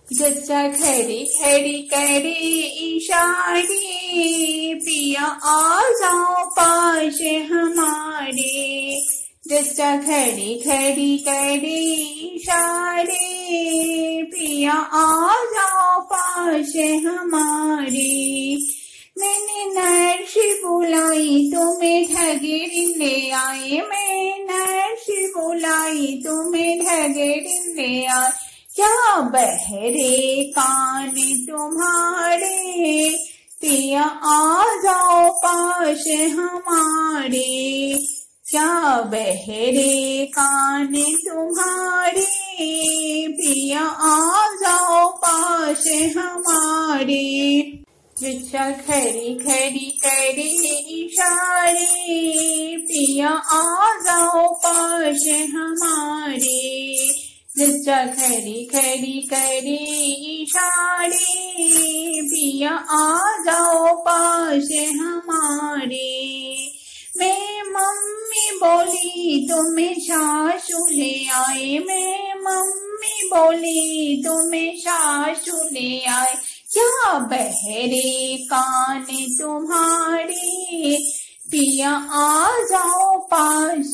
जच्चा खड़ी खड़ी करे इशारे, पिया आ जाओ पास हमारे। जच्चा खड़ी खड़ी करे इशारे, पिया आ जाओ पास हमारे। मैंने नर्सी बुलाई तुम्हें ढगेरिन ले आए, मैं नर्सी बुलाई तुम्हें ढगेरिन ले आए। क्या बहरे कान तुम्हारे, पिया आ जाओ पास हमारे। क्या बहरे कान तुम्हारे, पिया आ जाओ पास हमारे। जच्चा खड़ी खड़ी करे इशारे, पिया आ जाओ पास हमारे। जच्चा खड़ी खड़ी करे इशारे, पिया आ जाओ पास हमारे। मैं मम्मी बोली तुम्हें सासू ले आए, मैं मम्मी बोली तुम्हें सासू ले आए। क्या बहरे कान तुम्हारे, पिया आ जाओ पास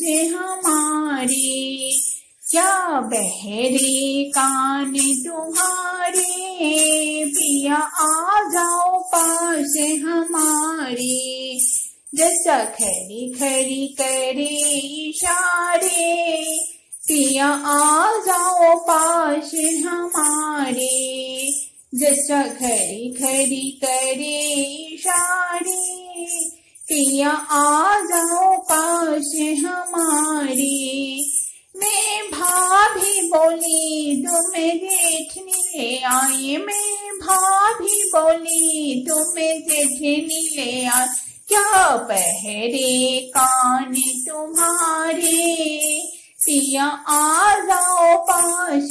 हमारे। क्या बहरे कान तुम्हारे, पिया आ जाओ पास हमारे। जच्चा खड़ी खड़ी करे इशारे, पिया आ जाओ पास हमारे। जच्चा खड़ी खड़ी करे इशारे, पिया आ जाओ पास हमारे। मैं भाभी बोली तुम्हें जेठनी ले आए, मैं भाभी बोली तुम्हें जेठनी ले आए। क्या बहरे कान तुम्हारे, पिया आ जाओ पास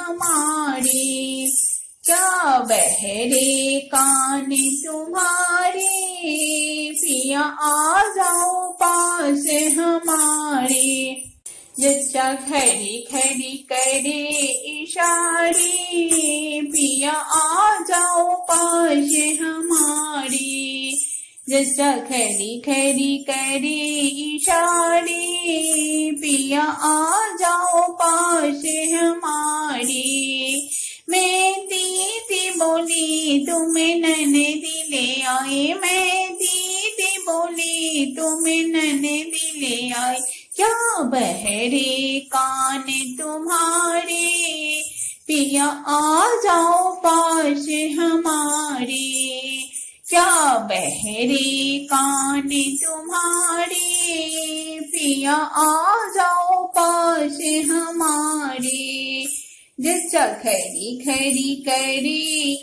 हमारे। क्या बहरे कान तुम्हारे, पिया आ जाओ पास हमारे। जच्चा खड़ी खड़ी करे इशारे, पिया आ जाओ पास हमारे। जच्चा खड़ी खड़ी करे इशारे, पिया आ जाओ पास हमारे। मैं दीदी बोली तुम्हें ननदी ले आए, मैं दीदी बोली तुम्हें ननदी ले आए। क्या बहरे कान तुम्हारे, पिया आ जाओ पास हमारे। क्या बहरे कान तुम्हारे, पिया आ जाओ पास हमारे। जच्चा खड़ी खड़ी करे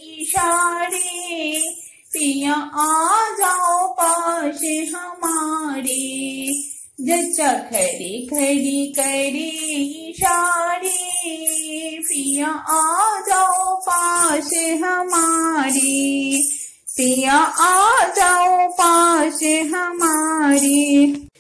इशारे, पिया आ जाओ पास हमारे। जच्चा खड़ी खड़ी करे इशारे, पिया आ जाओ पास हमारे। पिया आ जाओ पास हमारे।